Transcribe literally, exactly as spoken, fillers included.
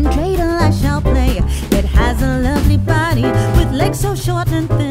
dreidel I shall play. It has a lovely body with legs so short and thin.